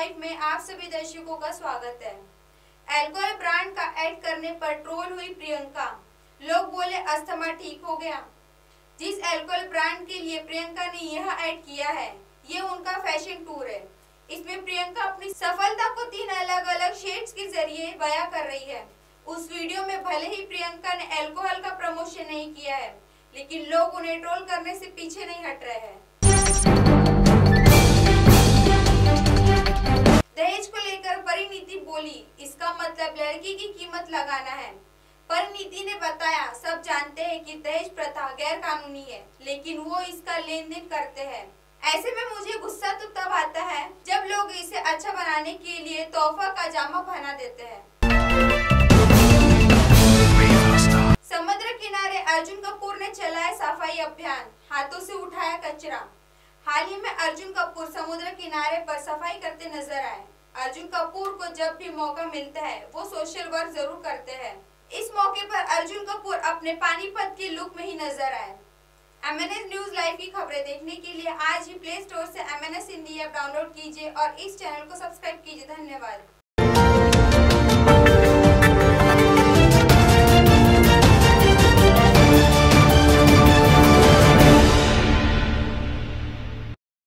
Life में आप सभी दर्शकों का स्वागत है। अल्कोहल ब्रांड का ऐड करने पर ट्रोल हुई प्रियंका। लोग बोले अस्थमा ठीक हो गया। जिस अल्कोहल ब्रांड के लिए प्रियंका ने यह ऐड किया है, ये उनका फैशन टूर है। इसमें प्रियंका अपनी सफलता को 3 अलग अलग शेड्स के जरिए बयां कर रही है। उस वीडियो में भले ही प्रियंका ने अल्कोहल का प्रमोशन नहीं किया है, लेकिन लोग उन्हें ट्रोल करने से पीछे नहीं हट रहे हैं। दहेज को लेकर परिणीति बोली, इसका मतलब लड़की की कीमत लगाना है। परिणीति ने बताया, सब जानते हैं कि दहेज प्रथा गैर कानूनी है, लेकिन वो इसका लेन देन करते हैं। ऐसे में मुझे गुस्सा तो तब आता है जब लोग इसे अच्छा बनाने के लिए तोहफा का जामा पहना देते हैं। समुद्र किनारे अर्जुन कपूर ने चलाया सफाई अभियान, हाथों से उठाया कचरा। हाल ही में अर्जुन कपूर समुद्र किनारे पर सफाई करते नजर आए। अर्जुन कपूर को जब भी मौका मिलता है, वो सोशल वर्क जरूर करते हैं। इस मौके पर अर्जुन कपूर अपने पानीपत के लुक में ही नजर आए। MNS न्यूज लाइव की खबरें देखने के लिए आज ही प्ले स्टोर से MNS हिंदी ऐप डाउनलोड कीजिए और इस चैनल को सब्सक्राइब कीजिए। धन्यवाद।